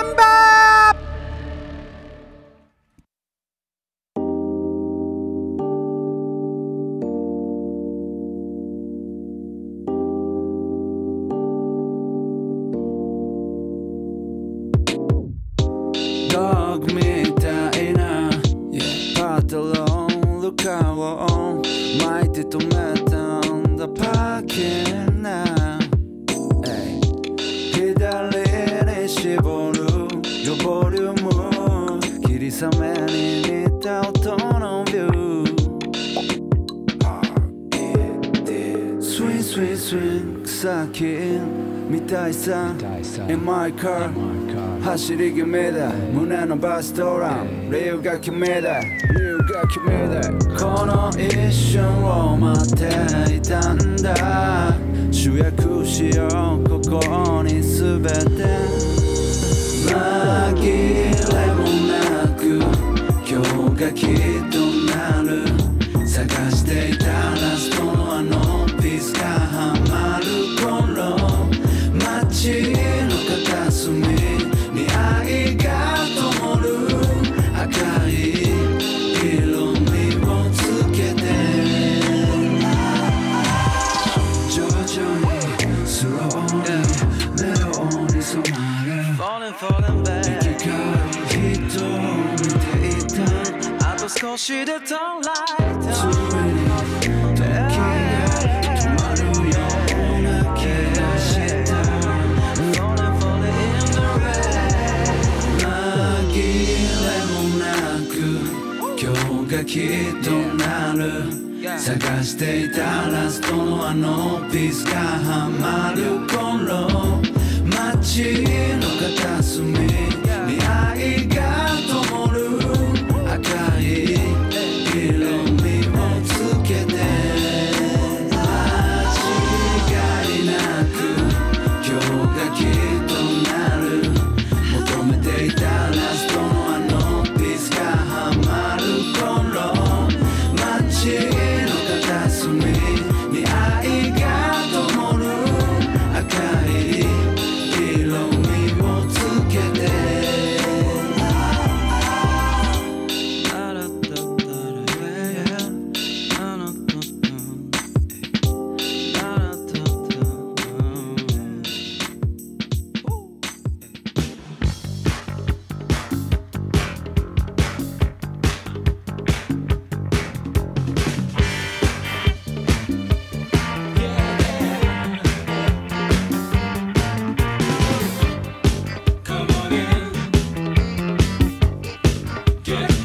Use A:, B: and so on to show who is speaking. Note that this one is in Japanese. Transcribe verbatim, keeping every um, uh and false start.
A: ナンバー。ドッグみたいなパトロンルカを巻いて止めたんだパーキンな左に絞るよボリューム霧雨に似た音のビュースインスインスイン草木みたいさ In my car 走り気味だ胸のバストラン理由が決めだ理由が決めだこの一瞬を待っていたんだ集約しようここに全て紛れもなく今日がきっとなる探していたラストのあのピースがハマる頃街の片隅に愛が灯る赤い色味をつけて徐々にスローにレオに染まる生き返る人を見ていたあと少しでトンライトついに時が止まるような気がしたがきっとなる探していたラストのあのピースがハマる頃街の片隅に愛が灯る赤い色味をつけて間違いなく今日がきっとなる求めていたラストのあのピースがハマる街の片隅に愛が灯る赤い色味をつけて
B: Get